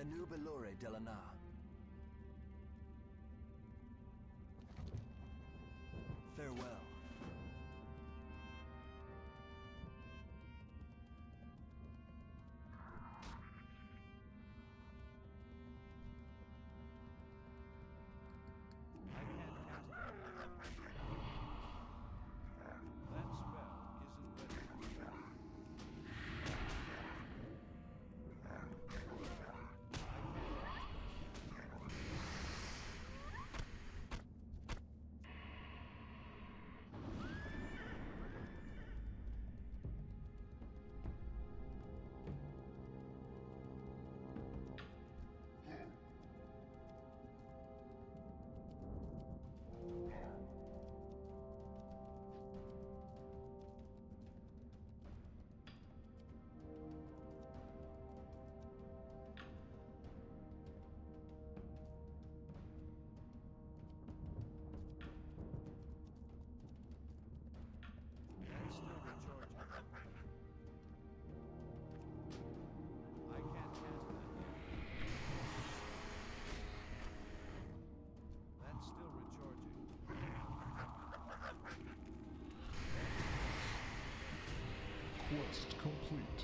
Enubelore Delana. Farewell. I can't cast it. That spell isn't ready. That's still recharging. I can't cast that yet. That's still recharging. Quest complete.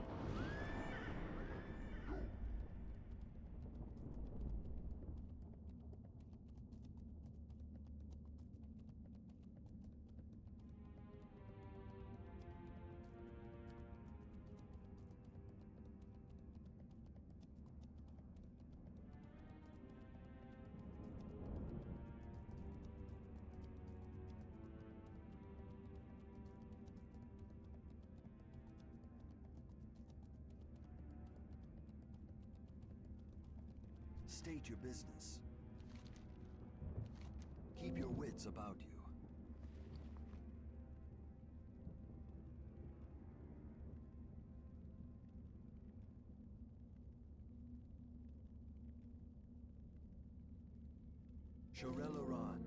State your business. Keep your wits about you. Shorel Oran.